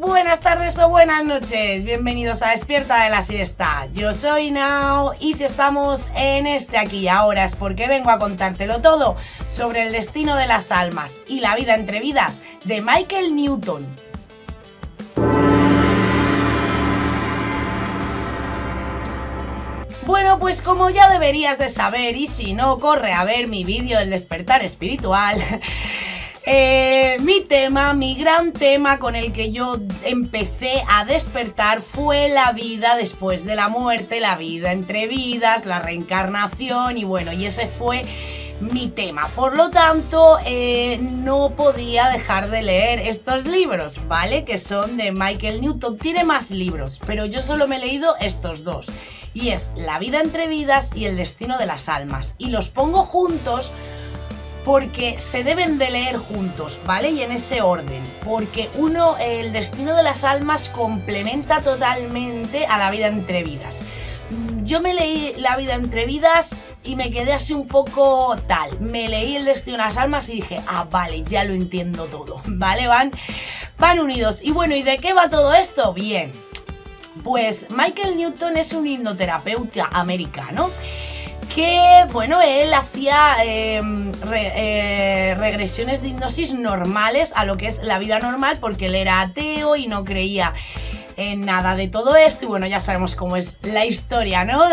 Buenas tardes o buenas noches, bienvenidos a Despierta de la Siesta. Yo soy Nao y si estamos en este aquí y ahora es porque vengo a contártelo todo sobre el destino de las almas y la vida entre vidas de Michael Newton. Bueno, pues como ya deberías de saber, y si no, corre a ver mi vídeo del despertar espiritual. Mi gran tema con el que yo empecé a despertar fue la vida después de la muerte, la vida entre vidas, la reencarnación y bueno, y ese fue mi tema. Por lo tanto, no podía dejar de leer estos libros, ¿vale? Que son de Michael Newton. Tiene más libros, pero yo solo me he leído estos dos. Y es La vida entre vidas y El destino de las almas. Y los pongo juntos porque se deben de leer juntos, ¿vale? Y en ese orden, porque uno, El destino de las almas, complementa totalmente a La vida entre vidas. Yo me leí La vida entre vidas y me quedé así un poco tal. Me leí El destino de las almas y dije, ah, vale, ya lo entiendo todo, ¿vale? Van unidos. Y bueno, ¿y de qué va todo esto? Bien, pues Michael Newton es un hipnoterapeuta americano que, bueno, él hacía regresiones de hipnosis normales a lo que es la vida normal, porque él era ateo y no creía en nada de todo esto. Y bueno, ya sabemos cómo es la historia, ¿no?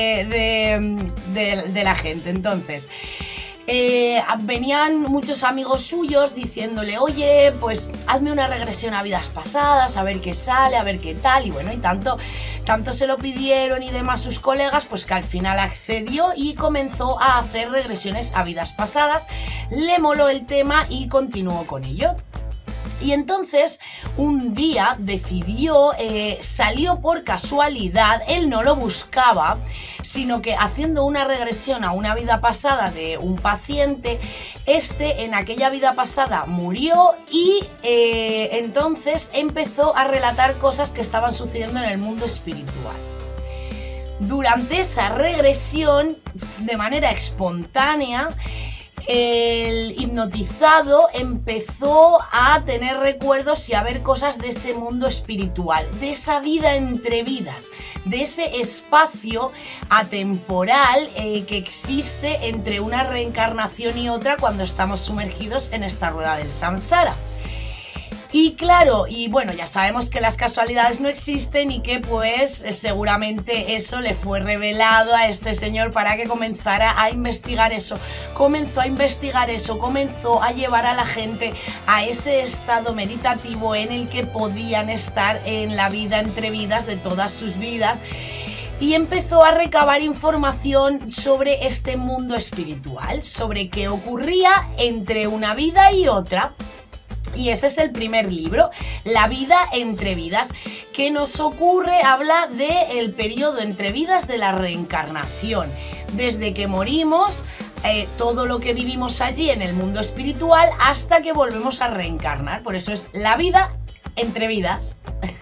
de la gente. Entonces, venían muchos amigos suyos diciéndole, oye, pues hazme una regresión a vidas pasadas, a ver qué sale, a ver qué tal. Y bueno, y tanto se lo pidieron y demás sus colegas, pues que al final accedió y comenzó a hacer regresiones a vidas pasadas. Le moló el tema y continuó con ello. Y entonces un día decidió, salió por casualidad, él no lo buscaba, sino que haciendo una regresión a una vida pasada de un paciente, en aquella vida pasada murió y entonces empezó a relatar cosas que estaban sucediendo en el mundo espiritual. Durante esa regresión, de manera espontánea, el hipnotizado empezó a tener recuerdos y a ver cosas de ese mundo espiritual, de esa vida entre vidas, de ese espacio atemporal que existe entre una reencarnación y otra cuando estamos sumergidos en esta rueda del samsara. Y claro, y bueno, ya sabemos que las casualidades no existen y que pues seguramente eso le fue revelado a este señor para que comenzara a investigar eso. Comenzó a investigar eso, comenzó a llevar a la gente a ese estado meditativo en el que podían estar en la vida entre vidas de todas sus vidas. Y empezó a recabar información sobre este mundo espiritual, sobre qué ocurría entre una vida y otra. Y ese es el primer libro, La vida entre vidas, que nos ocurre, habla del periodo entre vidas de la reencarnación. Desde que morimos, todo lo que vivimos allí en el mundo espiritual hasta que volvemos a reencarnar. Por eso es La vida entre vidas.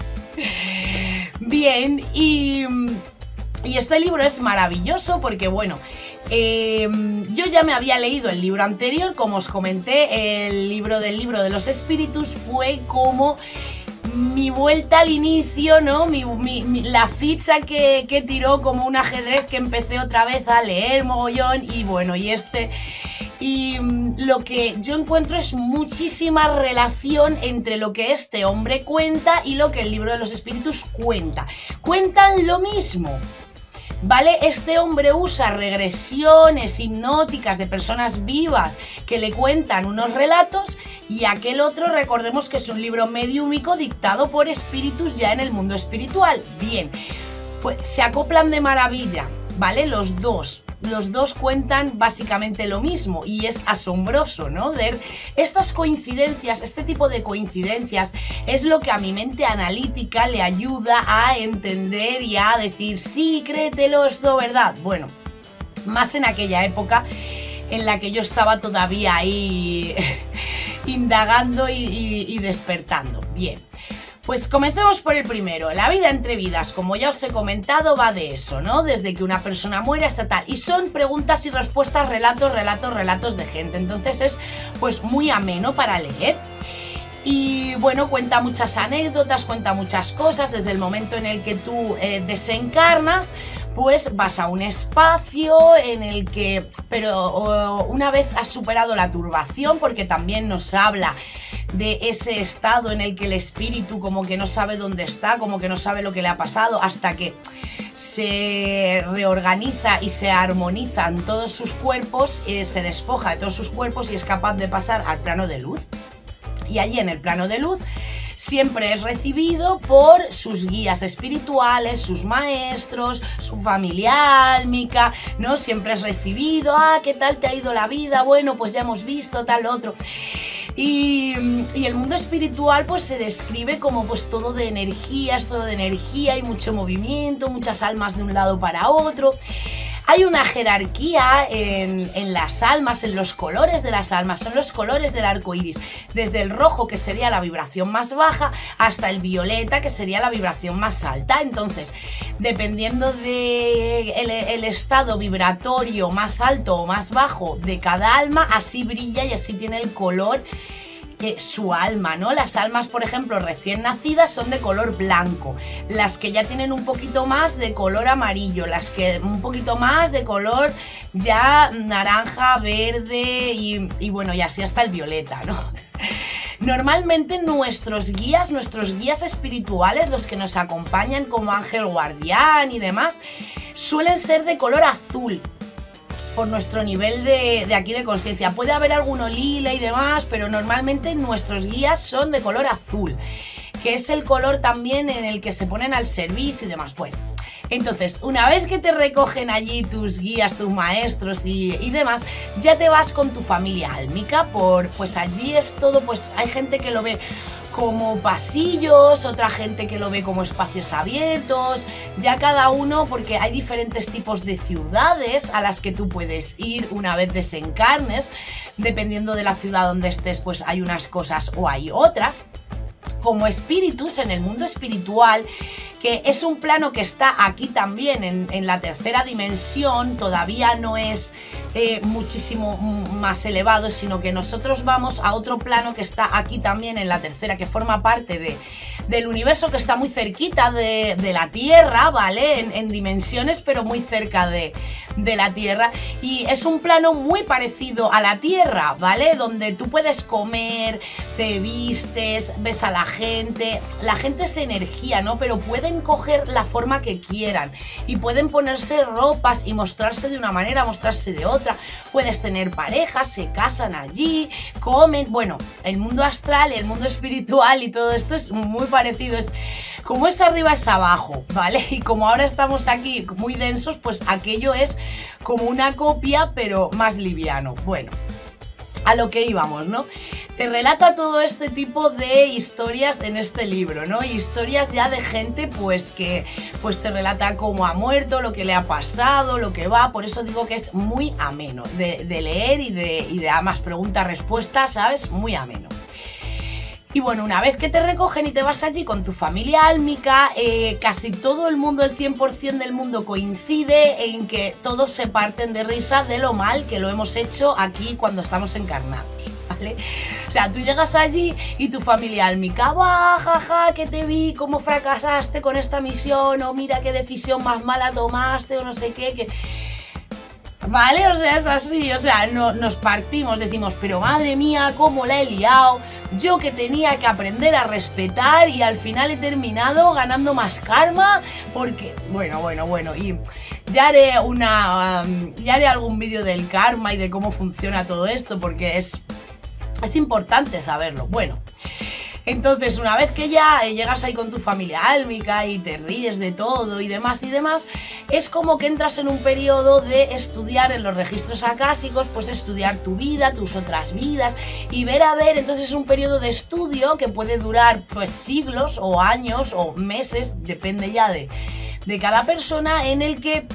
Bien, y este libro es maravilloso porque, bueno, yo ya me había leído el libro anterior, como os comenté, el libro de los espíritus fue como mi vuelta al inicio, ¿no? La ficha que tiró como un ajedrez, que empecé otra vez a leer mogollón. Y bueno, y lo que yo encuentro es muchísima relación entre lo que este hombre cuenta y lo que el libro de los espíritus cuenta. Cuentan lo mismo, ¿vale? Este hombre usa regresiones hipnóticas de personas vivas que le cuentan unos relatos, y aquel otro, recordemos que es un libro mediúmico dictado por espíritus ya en el mundo espiritual. Bien, pues se acoplan de maravilla, ¿vale? Los dos cuentan básicamente lo mismo y es asombroso, ¿no? Ver estas coincidencias, este tipo de coincidencias es lo que a mi mente analítica le ayuda a entender y a decir, sí, créetelo, es todo verdad. Bueno, más en aquella época en la que yo estaba todavía ahí indagando y despertando. Bien. Pues comencemos por el primero. La vida entre vidas, como ya os he comentado, va de eso, ¿no? Desde que una persona muere hasta tal. Y son preguntas y respuestas, relatos de gente. Entonces es pues muy ameno para leer. Y bueno, cuenta muchas anécdotas, cuenta muchas cosas. Desde el momento en el que tú desencarnas, pues vas a un espacio en el que, pero una vez has superado la turbación, porque también nos habla de ese estado en el que el espíritu como que no sabe dónde está, como que no sabe lo que le ha pasado, hasta que se reorganiza y se armonizan todos sus cuerpos, se despoja de todos sus cuerpos y es capaz de pasar al plano de luz. Y allí en el plano de luz siempre es recibido por sus guías espirituales, sus maestros, su familia álmica, ¿no? Siempre es recibido, ¿qué tal te ha ido la vida? Bueno, pues ya hemos visto tal otro. Y el mundo espiritual pues se describe como pues todo de energías, todo de energía y mucho movimiento, muchas almas de un lado para otro. Hay una jerarquía en las almas, en los colores de las almas, son los colores del arco iris, desde el rojo, que sería la vibración más baja, hasta el violeta, que sería la vibración más alta. Entonces, dependiendo del estado vibratorio más alto o más bajo de cada alma, así brilla y así tiene el color su alma, ¿no? Las almas, por ejemplo, recién nacidas son de color blanco, las que ya tienen un poquito más de color amarillo, las que un poquito más de color ya naranja, verde y bueno, y así hasta el violeta, ¿no? Normalmente nuestros guías espirituales, los que nos acompañan como ángel guardián y demás, suelen ser de color azul, por nuestro nivel de aquí de conciencia. Puede haber alguno lila y demás, pero normalmente nuestros guías son de color azul, que es el color también en el que se ponen al servicio y demás. Bueno, entonces, una vez que te recogen allí tus guías, tus maestros y demás, ya te vas con tu familia álmica, pues allí es todo, pues hay gente que lo ve como pasillos, otra gente que lo ve como espacios abiertos, ya cada uno, porque hay diferentes tipos de ciudades a las que tú puedes ir una vez desencarnes, dependiendo de la ciudad donde estés, pues hay unas cosas o hay otras. Como espíritus en el mundo espiritual, que es un plano que está aquí también en la tercera dimensión, todavía no es muchísimo más elevado, sino que nosotros vamos a otro plano que está aquí también en la tercera, que forma parte del universo, que está muy cerquita de la Tierra, ¿vale? En dimensiones, pero muy cerca de la Tierra, y es un plano muy parecido a la Tierra, ¿vale? Donde tú puedes comer, te vistes, ves a la gente es energía, ¿no? Pero pueden coger la forma que quieran y pueden ponerse ropas y mostrarse de una manera, mostrarse de otra. Puedes tener parejas, se casan allí, comen. Bueno, el mundo astral, el mundo espiritual y todo esto es muy parecido, es como es arriba es abajo, ¿vale? Y como ahora estamos aquí muy densos, pues aquello es como una copia, pero más liviano. Bueno, a lo que íbamos, ¿no? Te relata todo este tipo de historias en este libro, ¿no? Historias ya de gente pues que pues te relata cómo ha muerto, lo que le ha pasado, lo que va. Por eso digo que es muy ameno de leer y de más preguntas-respuestas, ¿sabes? Muy ameno. Y bueno, una vez que te recogen y te vas allí con tu familia álmica, casi todo el mundo, el 100% del mundo coincide en que todos se parten de risa de lo mal que lo hemos hecho aquí cuando estamos encarnados, ¿vale? O sea, tú llegas allí y tu familia álmica, jaja, que te vi, cómo fracasaste con esta misión, o mira qué decisión más mala tomaste, o no sé qué, que... ¿Vale? O sea, es así, o sea, nos partimos, decimos, pero madre mía, cómo la he liado, yo que tenía que aprender a respetar y al final he terminado ganando más karma, porque, bueno, y ya haré algún vídeo del karma y de cómo funciona todo esto, porque es importante saberlo. Bueno, entonces una vez que ya llegas ahí con tu familia álmica y te ríes de todo y demás, es como que entras en un periodo de estudiar en los registros acásicos, pues estudiar tu vida, tus otras vidas y ver, entonces es un periodo de estudio que puede durar pues siglos o años o meses, depende ya de cada persona, en el que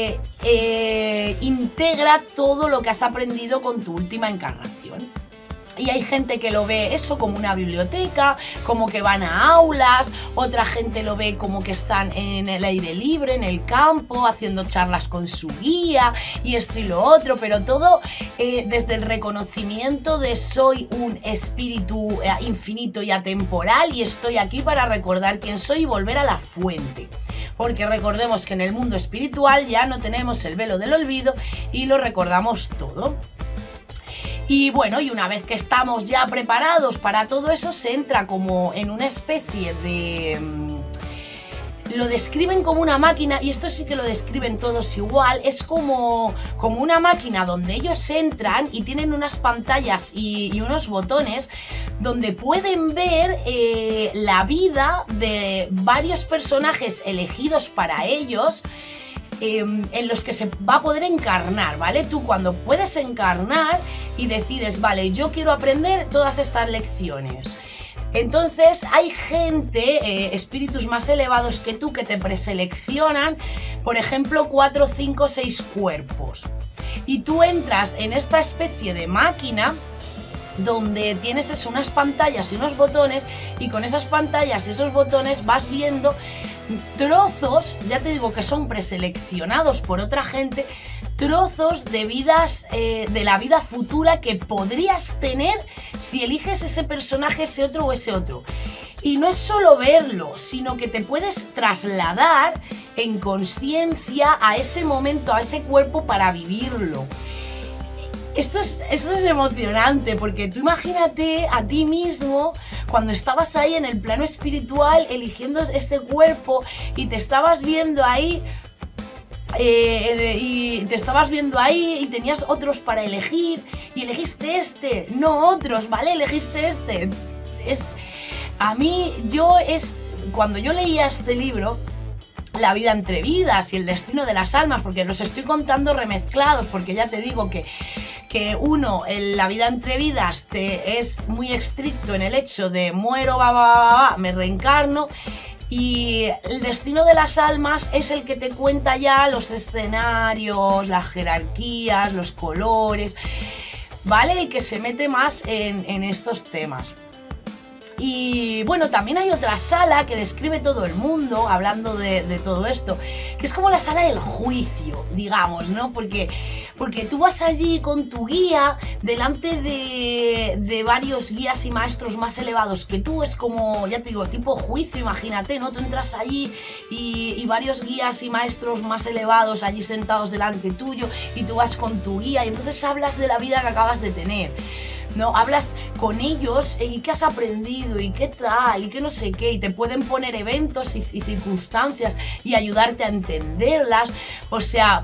integra todo lo que has aprendido con tu última encarnación. Y hay gente que lo ve eso como una biblioteca, como que van a aulas, otra gente lo ve como que están en el aire libre, en el campo, haciendo charlas con su guía y esto y lo otro, pero todo desde el reconocimiento de soy un espíritu infinito y atemporal y estoy aquí para recordar quién soy y volver a la fuente. Porque recordemos que en el mundo espiritual ya no tenemos el velo del olvido y lo recordamos todo. Y bueno, y una vez que estamos ya preparados para todo eso, se entra como en una especie de... Lo describen como una máquina, y esto sí que lo describen todos igual, es como una máquina donde ellos entran y tienen unas pantallas y unos botones donde pueden ver la vida de varios personajes elegidos para ellos, en los que se va a poder encarnar, ¿vale? Tú cuando puedes encarnar y decides, vale, yo quiero aprender todas estas lecciones. Entonces hay gente, espíritus más elevados que tú, que te preseleccionan, por ejemplo, 4, 5, 6 cuerpos. Y tú entras en esta especie de máquina donde tienes eso, unas pantallas y unos botones, y con esas pantallas y esos botones vas viendo trozos, ya te digo que son preseleccionados por otra gente, trozos de vidas, de la vida futura que podrías tener si eliges ese personaje, ese otro o ese otro. Y no es solo verlo, sino que te puedes trasladar en conciencia a ese momento, a ese cuerpo para vivirlo. Esto es emocionante, porque tú imagínate a ti mismo cuando estabas ahí en el plano espiritual eligiendo este cuerpo y te estabas viendo ahí y tenías otros para elegir y elegiste este, no otros, ¿vale? Elegiste este. Cuando yo leía este libro, La vida entre vidas y el destino de las almas, porque los estoy contando remezclados, porque ya te digo que uno, en La vida entre vidas, es muy estricto en el hecho de muero, me reencarno, y el destino de las almas es el que te cuenta ya los escenarios, las jerarquías, los colores, ¿vale? El que se mete más en estos temas. Y bueno, también hay otra sala que describe todo el mundo, hablando de todo esto, que es como la sala del juicio, digamos, ¿no? Porque tú vas allí con tu guía, delante de varios guías y maestros más elevados que tú, es como, ya te digo, tipo juicio, imagínate, ¿no? Tú entras allí y varios guías y maestros más elevados allí sentados delante tuyo, y tú vas con tu guía y entonces hablas de la vida que acabas de tener, ¿no? Hablas con ellos y qué has aprendido y qué tal y qué no sé qué, y te pueden poner eventos y circunstancias y ayudarte a entenderlas. O sea,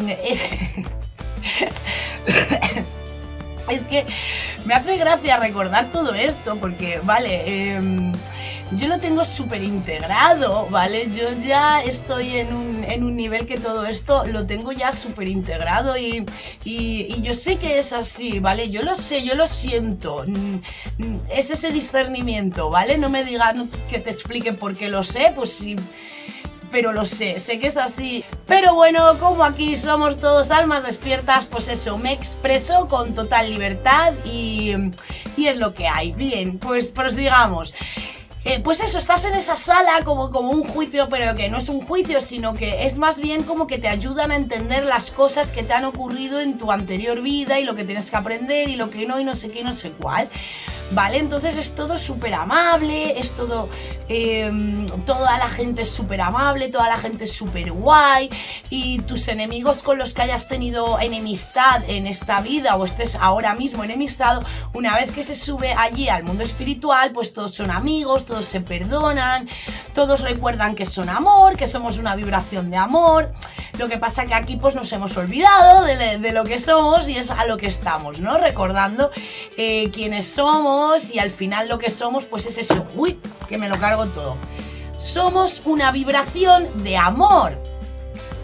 es que me hace gracia recordar todo esto porque, vale, yo lo tengo súper integrado, ¿vale? Yo ya estoy en un nivel que todo esto lo tengo ya súper integrado y yo sé que es así, ¿vale? Yo lo sé, yo lo siento. Es ese discernimiento, ¿vale? No me digan que te explique por qué lo sé, pues sí, pero lo sé que es así. Pero bueno, como aquí somos todos almas despiertas, pues eso, me expreso con total libertad y es lo que hay. Bien, pues prosigamos. Pues eso, estás en esa sala como un juicio, pero que no es un juicio, sino que es más bien como que te ayudan a entender las cosas que te han ocurrido en tu anterior vida y lo que tienes que aprender y lo que no, y no sé qué, no sé cuál, ¿vale? Entonces es todo súper amable, es todo, toda la gente es súper amable, toda la gente es súper guay, y tus enemigos con los que hayas tenido enemistad en esta vida o estés ahora mismo enemistado, una vez que se sube allí al mundo espiritual, pues todos son amigos, todos se perdonan, todos recuerdan que son amor, que somos una vibración de amor. Lo que pasa que aquí pues nos hemos olvidado de lo que somos y es a lo que estamos, ¿no? Recordando quiénes somos, y al final lo que somos pues es eso. Uy, que me lo cargo todo. Somos una vibración de amor.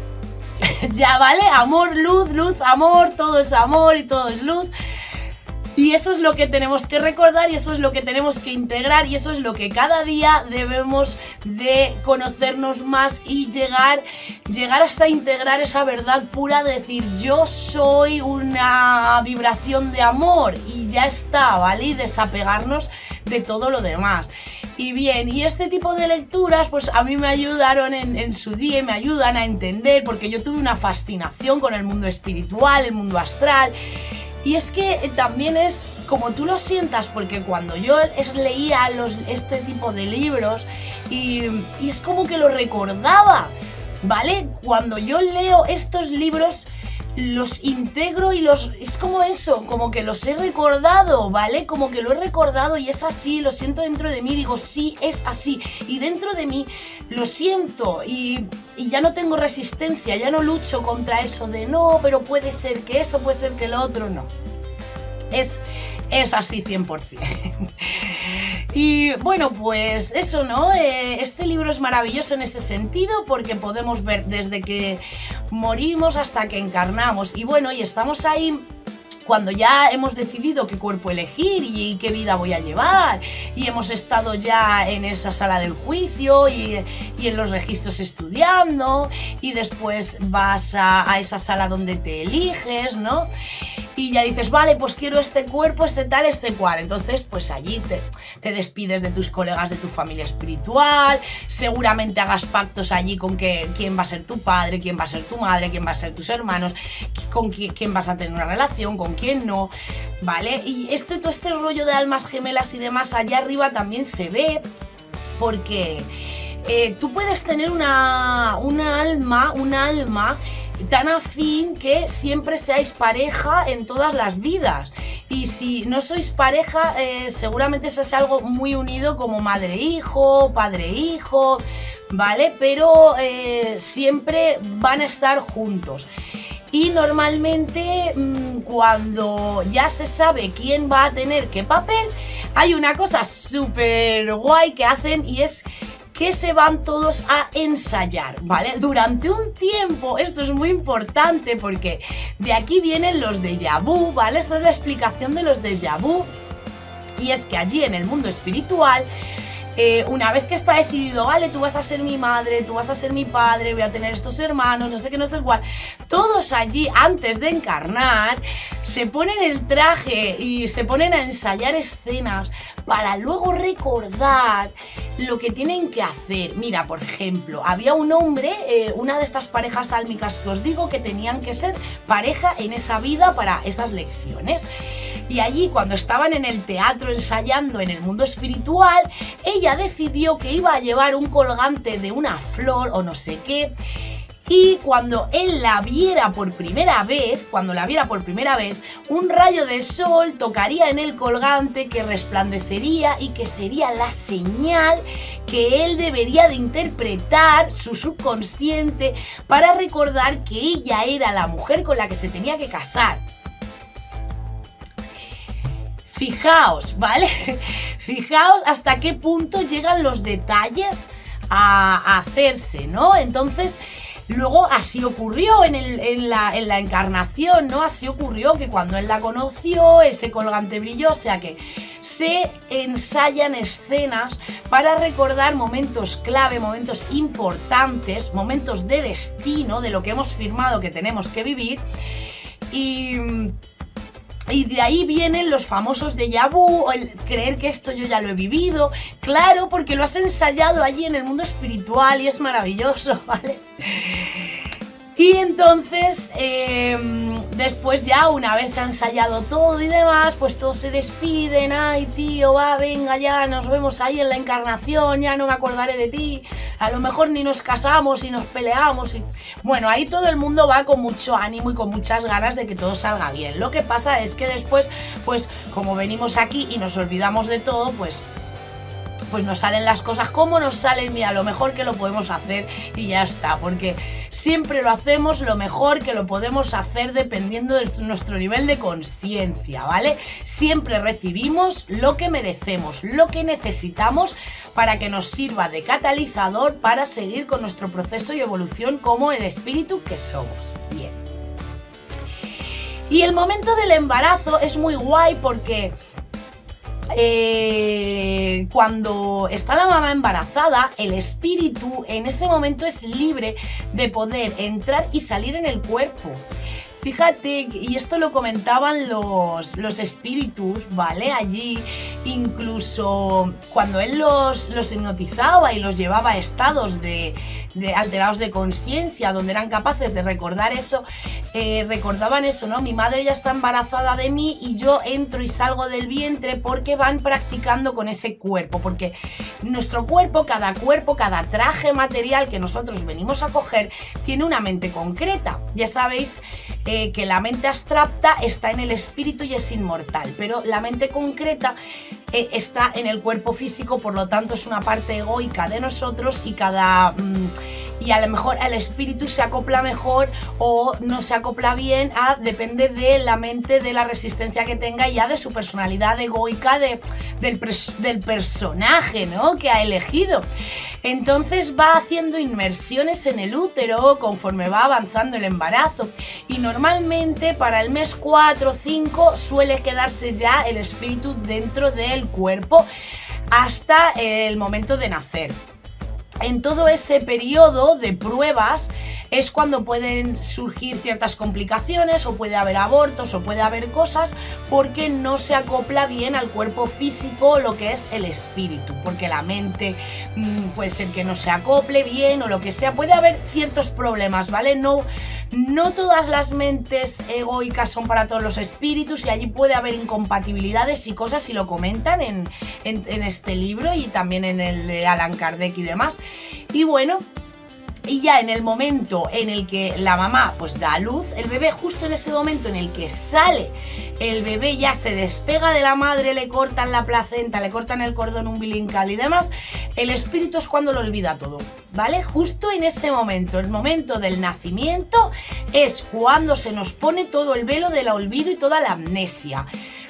Ya, ¿vale? Amor, luz, luz, amor, todo es amor y todo es luz. Y eso es lo que tenemos que recordar y eso es lo que tenemos que integrar y eso es lo que cada día debemos de conocernos más y llegar hasta integrar esa verdad pura de decir yo soy una vibración de amor y ya está, ¿vale? Y desapegarnos de todo lo demás. Y bien, y este tipo de lecturas pues a mí me ayudaron en su día y me ayudan a entender porque yo tuve una fascinación con el mundo espiritual, el mundo astral. Y es que también es como tú lo sientas, porque cuando yo leía este tipo de libros y es como que lo recordaba, ¿vale? Cuando yo leo estos libros los integro y es como eso, como que los he recordado, ¿vale? Como que lo he recordado y es así, lo siento dentro de mí, digo, sí, es así. Y dentro de mí lo siento y ya no tengo resistencia, ya no lucho contra eso de no, pero puede ser que esto, puede ser que lo otro, no. Es así 100%. Y bueno, pues eso, ¿no? Este libro es maravilloso en ese sentido porque podemos ver desde que morimos hasta que encarnamos. Y bueno, y estamos ahí cuando ya hemos decidido qué cuerpo elegir y qué vida voy a llevar y hemos estado ya en esa sala del juicio y en los registros estudiando y después vas a esa sala donde te eliges, ¿no? Y ya dices, vale, pues quiero este cuerpo, este tal, este cual. Entonces, pues allí te despides de tus colegas, de tu familia espiritual, seguramente hagas pactos allí con quién va a ser tu padre, quién va a ser tu madre, quién va a ser tus hermanos, con quién vas a tener una relación, con quién no, ¿vale? Y todo este rollo de almas gemelas y demás allá arriba también se ve porque tú puedes tener una alma tan afín que siempre seáis pareja en todas las vidas y si no sois pareja seguramente seáis algo muy unido como madre-hijo, padre-hijo, ¿vale? Pero siempre van a estar juntos. Y normalmente cuando ya se sabe quién va a tener qué papel, hay una cosa súper guay que hacen y es que se van todos a ensayar, ¿vale? Durante un tiempo, esto es muy importante porque de aquí vienen los déjà vu, ¿vale? Esta es la explicación de los déjà vu y es que allí en el mundo espiritual una vez que está decidido, vale, tú vas a ser mi madre, tú vas a ser mi padre, voy a tener estos hermanos, no sé qué, no sé cuál, todos allí antes de encarnar se ponen el traje y se ponen a ensayar escenas para luego recordar lo que tienen que hacer. Mira, por ejemplo, había un hombre, una de estas parejas álmicas que os digo que tenían que ser pareja en esa vida para esas lecciones. Y allí, cuando estaban en el teatro ensayando en el mundo espiritual, ella decidió que iba a llevar un colgante de una flor o no sé qué. Y cuando él la viera por primera vez, un rayo de sol tocaría en el colgante que resplandecería y que sería la señal que él debería de interpretar su subconsciente para recordar que ella era la mujer con la que se tenía que casar. Fijaos, ¿vale? Fijaos hasta qué punto llegan los detalles a hacerse, ¿no? Entonces, luego así ocurrió en la encarnación, ¿no? Así ocurrió que cuando él la conoció, ese colgante brilló, o sea que se ensayan escenas para recordar momentos clave, momentos importantes, momentos de destino, de lo que hemos firmado que tenemos que vivir y de ahí vienen los famosos déjà vu, el creer que esto yo ya lo he vivido. Claro, porque lo has ensayado allí en el mundo espiritual y es maravilloso, ¿vale? Y entonces, después ya una vez se ha ensayado todo y demás, pues todos se despiden. Ay, tío, va, venga, ya nos vemos ahí en la encarnación, ya no me acordaré de ti. A lo mejor ni nos casamos y nos peleamos. Bueno, ahí todo el mundo va con mucho ánimo y con muchas ganas de que todo salga bien. Lo que pasa es que después, pues como venimos aquí y nos olvidamos de todo, pues nos salen las cosas como nos salen. Mira, lo mejor que lo podemos hacer y ya está, porque siempre lo hacemos lo mejor que lo podemos hacer dependiendo de nuestro nivel de conciencia, ¿vale? Siempre recibimos lo que merecemos, lo que necesitamos para que nos sirva de catalizador para seguir con nuestro proceso y evolución como el espíritu que somos. Bien. Y el momento del embarazo es muy guay porque cuando está la mamá embarazada, el espíritu en ese momento es libre de poder entrar y salir en el cuerpo. Fíjate, y esto lo comentaban los espíritus, ¿vale? Allí, incluso cuando él los hipnotizaba y los llevaba a estados de alterados de conciencia, donde eran capaces de recordar eso, recordaban eso, ¿no? Mi madre ya está embarazada de mí y yo entro y salgo del vientre, porque van practicando con ese cuerpo, porque nuestro cuerpo, cada traje material que nosotros venimos a coger, tiene una mente concreta. Ya sabéis que la mente abstracta está en el espíritu y es inmortal, pero la mente concreta está en el cuerpo físico, por lo tanto es una parte egoica de nosotros y y a lo mejor el espíritu se acopla mejor o no se acopla bien, depende de la mente, de la resistencia que tenga y ya de su personalidad egoica del personaje, ¿no?, que ha elegido. Entonces va haciendo inmersiones en el útero conforme va avanzando el embarazo, y normalmente para el mes 4 o 5 suele quedarse ya el espíritu dentro del cuerpo hasta el momento de nacer. En todo ese periodo de pruebas es cuando pueden surgir ciertas complicaciones, o puede haber abortos, o puede haber cosas, porque no se acopla bien al cuerpo físico lo que es el espíritu, porque la mente puede ser que no se acople bien o lo que sea, puede haber ciertos problemas, ¿vale? No todas las mentes egoicas son para todos los espíritus, y allí puede haber incompatibilidades y cosas, y lo comentan en este libro y también en el de Allan Kardec y demás. Y bueno, y ya en el momento en el que la mamá pues da a luz, el bebé, justo en ese momento en el que sale el bebé, ya se despega de la madre, le cortan la placenta, le cortan el cordón umbilical y demás, el espíritu es cuando lo olvida todo, ¿vale? Justo en ese momento, el momento del nacimiento, es cuando se nos pone todo el velo del olvido y toda la amnesia.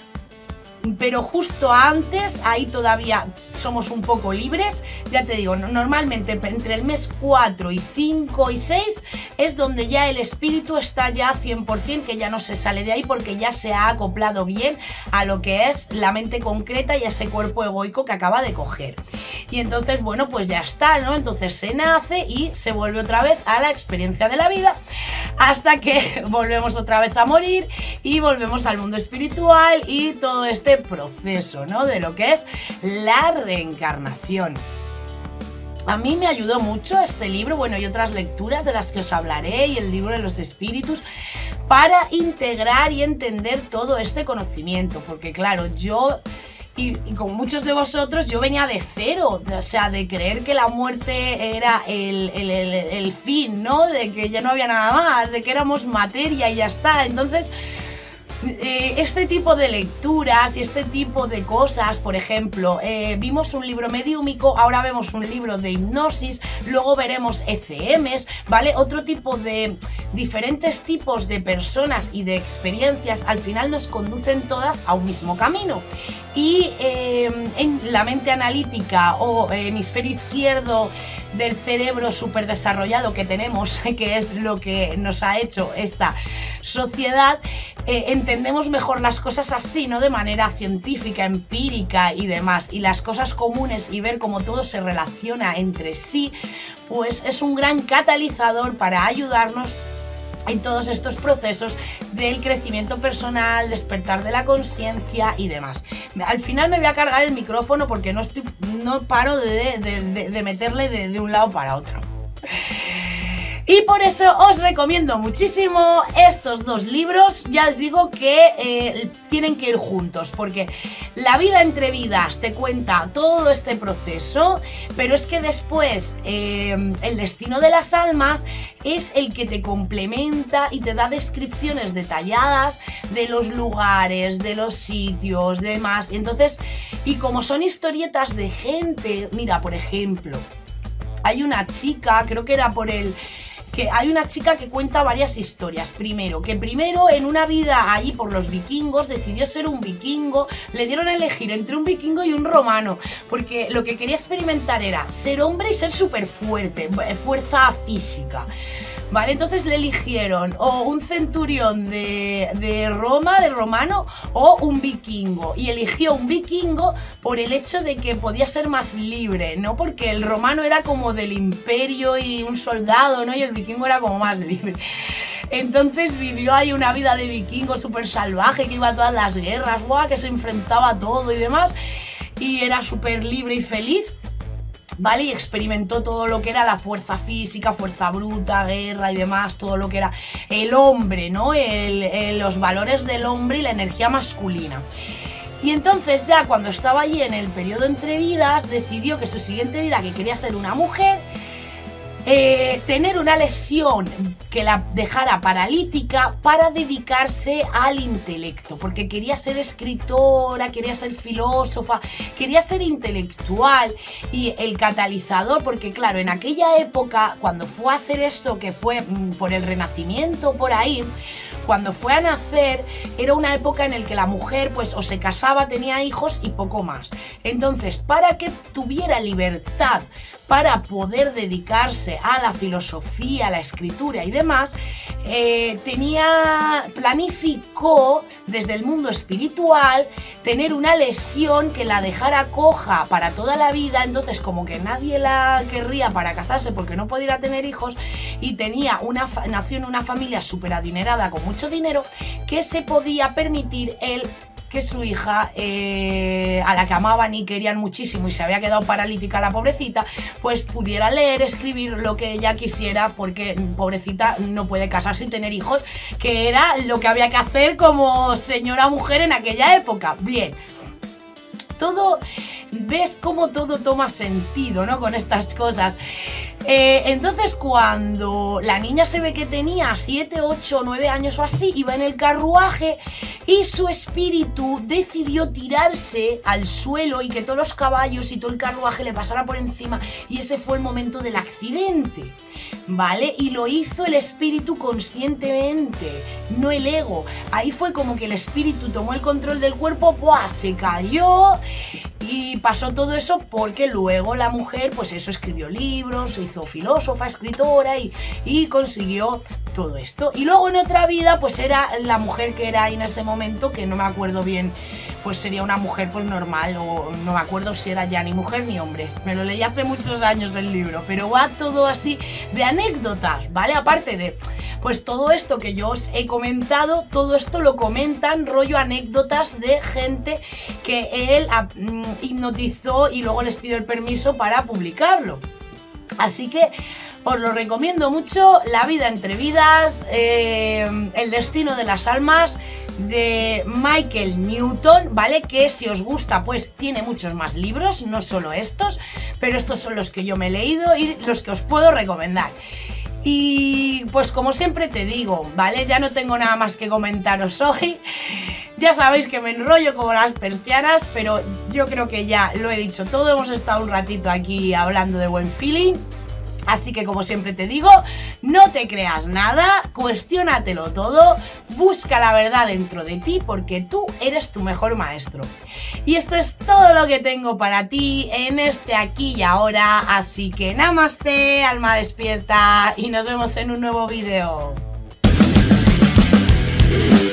Pero justo antes, ahí todavía somos un poco libres. Ya te digo, normalmente entre el mes 4 y 5 y 6 es donde ya el espíritu está ya 100%, que ya no se sale de ahí, porque ya se ha acoplado bien a lo que es la mente concreta y a ese cuerpo egoico que acaba de coger. Y entonces, bueno, pues ya está, ¿no? Entonces se nace y se vuelve otra vez a la experiencia de la vida, hasta que volvemos otra vez a morir y volvemos al mundo espiritual y todo este proceso, ¿no?, de lo que es la reencarnación. A mí me ayudó mucho este libro, bueno, y otras lecturas de las que os hablaré, y el libro de los espíritus, para integrar y entender todo este conocimiento, porque claro, yo y como muchos de vosotros, yo venía de cero, o sea, de creer que la muerte era el fin, ¿no?, de que ya no había nada más, de que éramos materia y ya está. Entonces este tipo de lecturas y este tipo de cosas, por ejemplo, vimos un libro mediúmico, ahora vemos un libro de hipnosis, luego veremos ECMs, ¿vale? Otro tipo de diferentes tipos de personas y de experiencias, al final nos conducen todas a un mismo camino. Y en la mente analítica o hemisferio izquierdo del cerebro súper desarrollado que tenemos, que es lo que nos ha hecho esta sociedad, entendemos mejor las cosas así, ¿no?, de manera científica, empírica y demás, y las cosas comunes, y ver cómo todo se relaciona entre sí, pues es un gran catalizador para ayudarnos en todos estos procesos del crecimiento personal, despertar de la conciencia y demás. Al final me voy a cargar el micrófono porque no paro de meterle de un lado para otro. Y por eso os recomiendo muchísimo estos dos libros. Ya os digo que tienen que ir juntos, porque La vida entre vidas te cuenta todo este proceso, pero es que después El destino de las almas es el que te complementa y te da descripciones detalladas de los lugares, de los sitios, demás. Entonces, y como son historietas de gente, mira, por ejemplo, hay una chica, creo que era hay una chica que cuenta varias historias. Primero en una vida allí por los vikingos decidió ser un vikingo, le dieron a elegir entre un vikingo y un romano, porque lo que quería experimentar era ser hombre y ser súper fuerte, fuerza física. ¿vale? Entonces le eligieron o un centurión de Roma, de romano, o un vikingo, y eligió un vikingo por el hecho de que podía ser más libre, ¿no? Porque el romano era como del imperio y un soldado, ¿no? Y el vikingo era como más libre. Entonces vivió ahí una vida de vikingo súper salvaje, que iba a todas las guerras, ¡guau!, que se enfrentaba a todo y demás, y era súper libre y feliz, ¿vale? Y experimentó todo lo que era la fuerza física, fuerza bruta, guerra y demás, todo lo que era el hombre, ¿no? Los valores del hombre y la energía masculina. Y entonces ya cuando estaba allí en el periodo entre vidas, decidió que su siguiente vida, que quería ser una mujer, tener una lesión que la dejara paralítica para dedicarse al intelecto, porque quería ser escritora, quería ser filósofa, quería ser intelectual, y el catalizador, porque claro, en aquella época, cuando fue a hacer esto, que fue por el Renacimiento, por ahí, cuando fue a nacer, era una época en la que la mujer pues o se casaba, tenía hijos y poco más. Entonces, para que tuviera libertad para poder dedicarse a la filosofía, a la escritura y demás, planificó desde el mundo espiritual tener una lesión que la dejara coja para toda la vida. Entonces, como que nadie la querría para casarse porque no pudiera tener hijos, y nació en una familia súper adinerada con mucho dinero, que se podía permitir que su hija, a la que amaban y querían muchísimo y se había quedado paralítica la pobrecita, pues pudiera leer, escribir lo que ella quisiera, porque pobrecita no puede casarse y tener hijos, que era lo que había que hacer como señora mujer en aquella época. Bien, ves cómo todo toma sentido, ¿no? Con estas cosas. Entonces, cuando la niña se ve que tenía 7, 8, 9 años o así, iba en el carruaje y su espíritu decidió tirarse al suelo y que todos los caballos y todo el carruaje le pasara por encima, y ese fue el momento del accidente, ¿vale? Y lo hizo el espíritu conscientemente, no el ego. Ahí fue como que el espíritu tomó el control del cuerpo, ¡buah!, se cayó, y pasó todo eso porque luego la mujer, pues eso, escribió libros, se hizo filósofa, escritora y consiguió todo esto. Y luego en otra vida, pues era la mujer que era ahí en ese momento, que no me acuerdo bien, pues sería una mujer pues normal, o no me acuerdo si era ya ni mujer ni hombre. Me lo leí hace muchos años el libro, pero va todo así de anécdotas, ¿vale? Aparte de pues todo esto que yo os he comentado, todo esto lo comentan rollo anécdotas de gente que él hipnotizó y luego les pidió el permiso para publicarlo. Así que os lo recomiendo mucho, La vida entre vidas, El destino de las almas, de Michael Newton, ¿vale? Que si os gusta, pues tiene muchos más libros, no solo estos, pero estos son los que yo me he leído y los que os puedo recomendar. Y pues como siempre te digo, ¿vale? Ya no tengo nada más que comentaros hoy. Ya sabéis que me enrollo como las persianas, pero yo creo que ya lo he dicho todo. Hemos estado un ratito aquí hablando de buen feeling. Así que como siempre te digo, no te creas nada, cuestiónatelo todo, busca la verdad dentro de ti, porque tú eres tu mejor maestro. Y esto es todo lo que tengo para ti en este aquí y ahora, así que namaste, alma despierta, y nos vemos en un nuevo vídeo.